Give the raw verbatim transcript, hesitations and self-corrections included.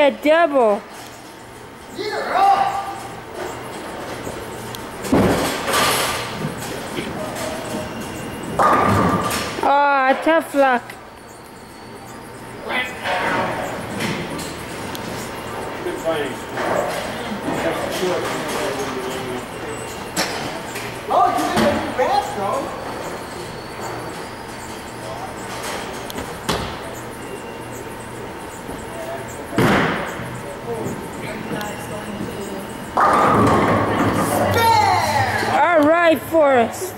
a double. You're up. Oh, tough luck. Good fighting. Oh, you didn't make me fast, though. All right, Forrest.